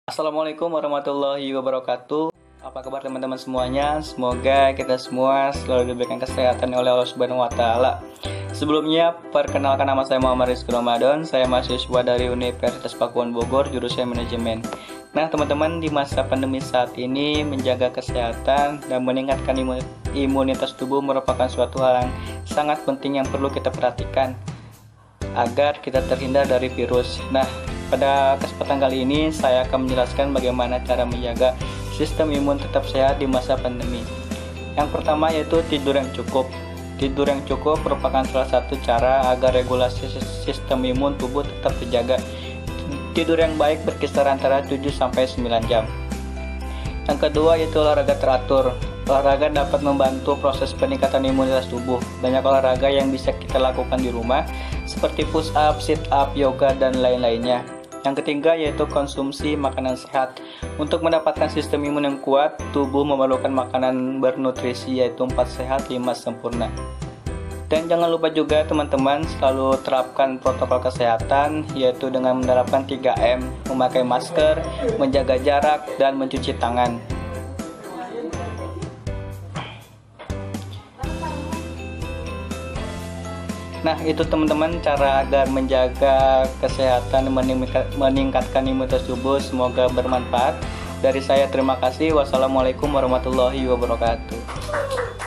Assalamualaikum warahmatullahi wabarakatuh. Apa kabar teman-teman semuanya? Semoga kita semua selalu diberikan kesehatan oleh Allah Subhanahu wa taala. Sebelumnya, perkenalkan nama saya Muhammad Rizky Ramadan. Saya mahasiswa dari Universitas Pakuan Bogor, jurusan manajemen. Nah, teman-teman, di masa pandemi saat ini menjaga kesehatan dan meningkatkan imunitas tubuh merupakan suatu hal yang sangat penting yang perlu kita perhatikan agar kita terhindar dari virus. Nah, pada kesempatan kali ini saya akan menjelaskan bagaimana cara menjaga sistem imun tetap sehat di masa pandemi. Yang pertama yaitu tidur yang cukup. Tidur yang cukup merupakan salah satu cara agar regulasi sistem imun tubuh tetap terjaga. Tidur yang baik berkisar antara 7-9 jam. Yang kedua yaitu olahraga teratur. Olahraga dapat membantu proses peningkatan imunitas tubuh. Banyak olahraga yang bisa kita lakukan di rumah, seperti push up, sit up, yoga, dan lain-lainnya. Yang ketiga yaitu konsumsi makanan sehat. Untuk mendapatkan sistem imun yang kuat, tubuh memerlukan makanan bernutrisi yaitu 4 sehat, 5 sempurna. Dan jangan lupa juga teman-teman selalu terapkan protokol kesehatan, yaitu dengan menerapkan 3M, memakai masker, menjaga jarak, dan mencuci tangan. Nah, itu teman-teman cara agar menjaga kesehatan, meningkatkan imunitas tubuh. Semoga bermanfaat. Dari saya terima kasih. Wassalamualaikum warahmatullahi wabarakatuh.